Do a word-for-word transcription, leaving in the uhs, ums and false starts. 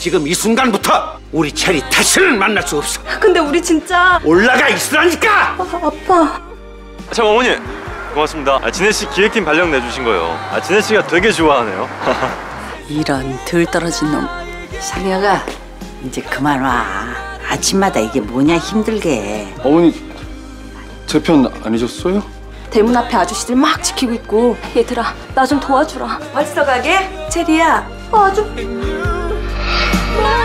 지금 이 순간부터 우리 체리 다시는 만날 수 없어. 근데 우리 진짜 올라가 있으라니까. 아, 아빠. 참 어머니 고맙습니다. 아, 진혜 씨 기획팀 발령 내주신 거예요. 아, 진혜 씨가 되게 좋아하네요. 이런 덜 떨어진 놈. 상혁아 이제 그만 와. 아침마다 이게 뭐냐 힘들게. 어머니 제 편 아니셨어요? 대문 앞에 아저씨들 막 지키고 있고. 얘들아 나 좀 도와주라. 벌써 가게? 체리야. 아주